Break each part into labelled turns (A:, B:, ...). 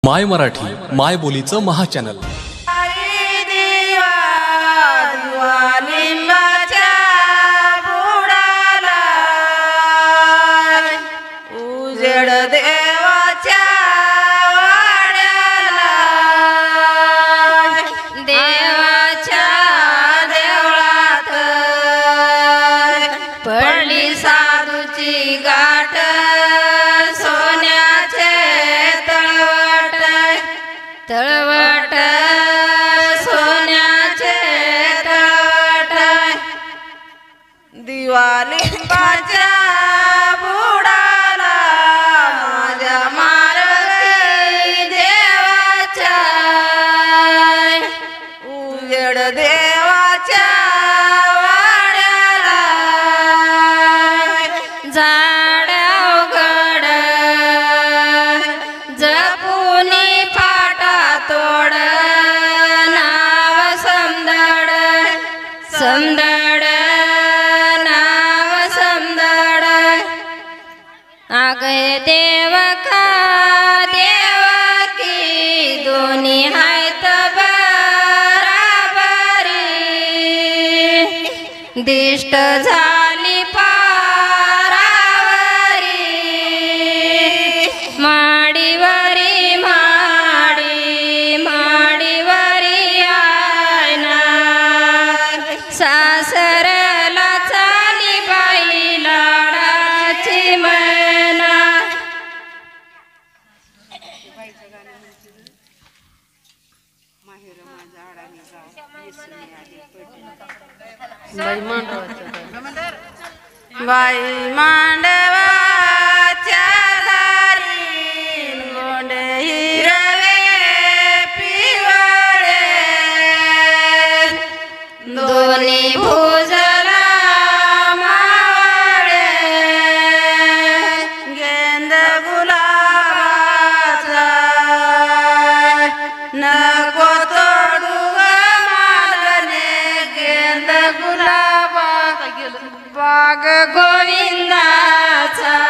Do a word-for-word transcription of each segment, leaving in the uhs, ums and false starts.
A: माय मराठी माय बोलीचं महाचॅनल।
B: तळवट सोन्याचे तळवट दिवालिंबाच्या बुडाला माझ्या मारुती देवाच्या उजेड देवाच्या वाड्याला झाड्या उघड जपुनी तोड नाव समदड समदड नाव समदड आगे देवका देवकी दोन्ही हायत बराबरी दिष्ट झाली पारावरी माडीवरी सासरला चाली बाई लाडाची मैना बाई मांडवाच्या दारी गोंडे हिरवे पिवळे दोन्ही भुजला मावळे गेंद गुलाबाचा नको तोडू मालने गेंद गुलाबाचा बाग गोविंदाचा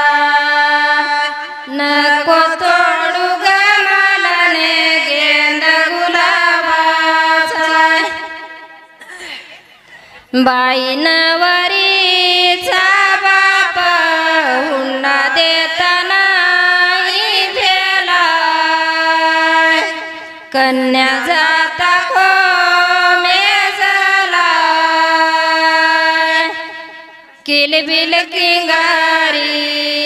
B: नको तोडू मालने गेंद गुलाबाचा बाई नवरीचा बाप हुंडा देताना भेला कन्या जाता खो मेजला किलबिल किंगारी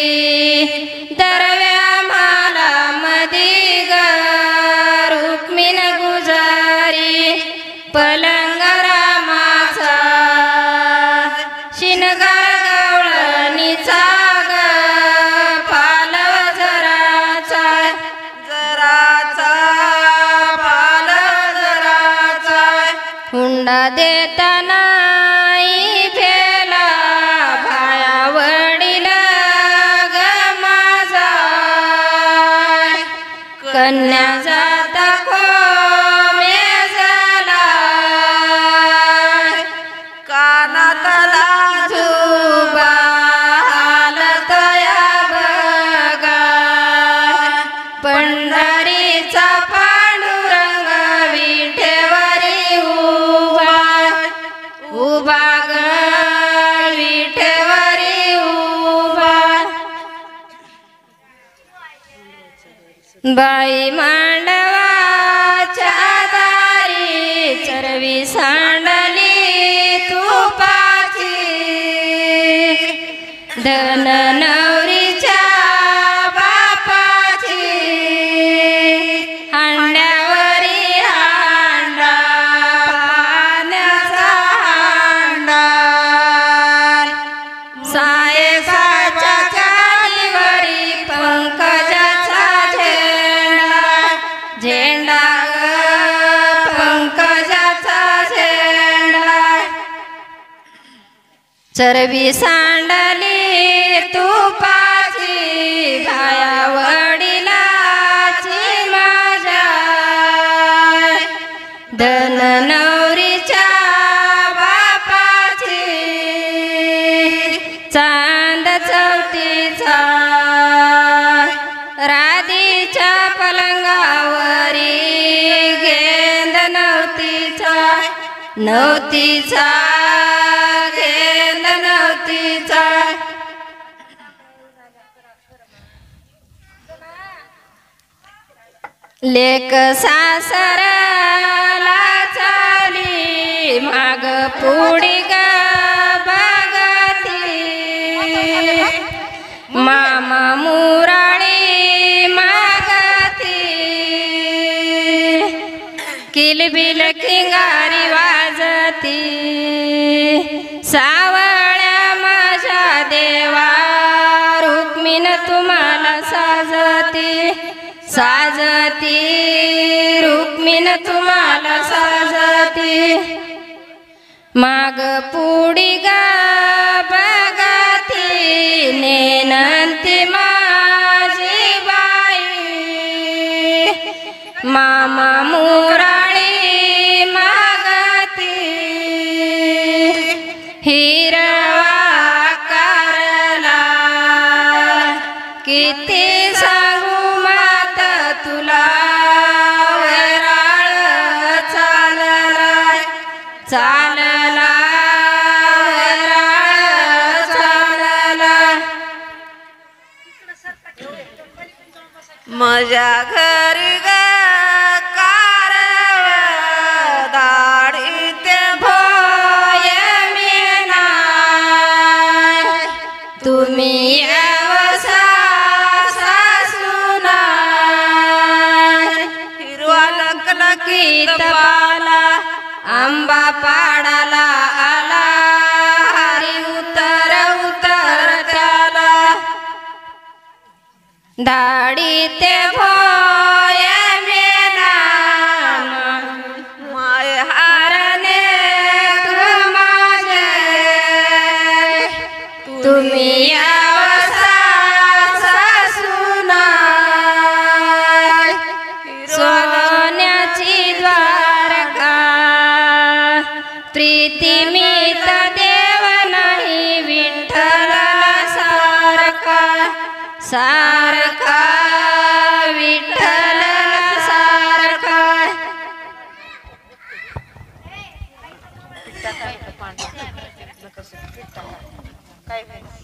B: दरव्या माला मधी ग रुक्मिण गुजारी पलंग रामाचा शिनगार गवळणीचा ग पालव जराचा जराचा पालव जराचा हुंडा देताना भेला भाया वडील ग माझा कन्या जाता खो मेजला कानातला झुबा हालतया बघा पंढरीचा पांडुरंग विठेवरी उभा उभा ग विठेवरी उभा बाई मांडवाच्या दारी चरवी सांडली तुपाची धन नवरीच्या बापाची हांड्यावरी हांडा पाण्याचा हांडा सायसाच्या चालीवरी पंकजाचा झेंडा झेंडा ग पंकजाचा झेंडा चरबी सांडली तुपाची भाया वडिलाची माझ्या धन नवरीच्या बापाची चांद चौथीचा राधीच्या पलंगावर नवतीचा घेन नवतीचा लेक सासराला चाली माग पुढी ग बघती मामा मुराळी मागती किलबिल किंगारी वाजती सावळ्या माझ्या देवा रुक्मिण तुम्हाला साजती साजती रुक्मिण तुम्हाला साजती माग पुढी ग बघती नेनंती माझी बाई मामा मुराळी मागती हिरवा कारला किती सांगू मात तुला वराळ चालला चालला वराळ चालला
C: माझ्या घरी ग कारव दाढी ते
B: भोय मेना तुम्ही येवसा सासूना
C: हिरवा लकलकीत
B: गीत पाला आंबा पाडाला आला हरी उतर उतर त्याला दाढी ते भोय मेना
C: माय
B: हारने तू माझे तुम्ही यावसा सासूना सोन्याची द्वारका प्रीती मीत देव नाही विठ्ठला सारखा सारखा विठ्ठला सारखा
C: काय